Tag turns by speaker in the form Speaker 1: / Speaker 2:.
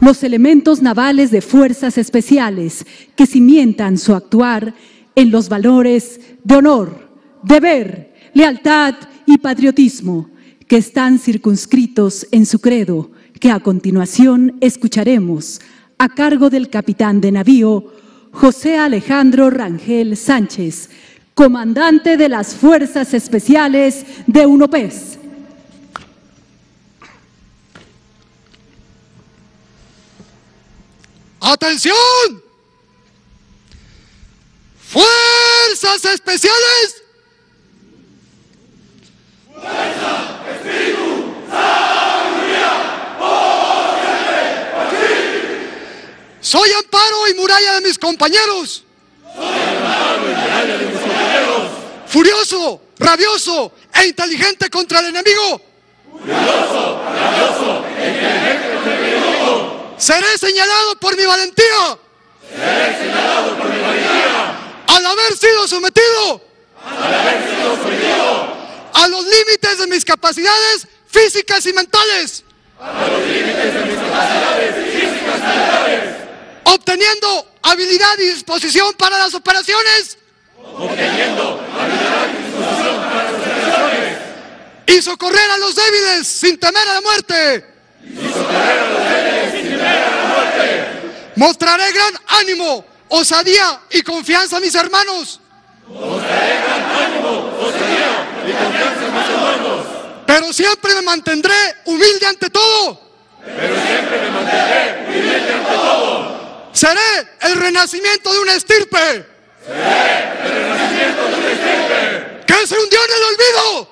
Speaker 1: los elementos navales de fuerzas especiales que cimientan su actuar en los valores de honor, deber, lealtad y patriotismo que están circunscritos en su credo, que a continuación escucharemos a cargo del capitán de navío José Alejandro Rangel Sánchez, comandante de las Fuerzas Especiales de UNOPES.
Speaker 2: ¡Atención! ¡Fuerzas Especiales! ¡Fuerza, espíritu, sabiduría, por siempre! Soy amparo y muralla de mis compañeros. Furioso, rabioso e inteligente contra el enemigo. Seré señalado por mi valentía. Al haber sido sometido a los límites de mis capacidades físicas y mentales. Obteniendo habilidad y disposición para las operaciones. Y socorrer a los débiles sin temer a la muerte. Mostraré gran ánimo, osadía y confianza a mis hermanos. Pero siempre me mantendré humilde ante todo. Seré el renacimiento de una estirpe. Que se hundió en el olvido.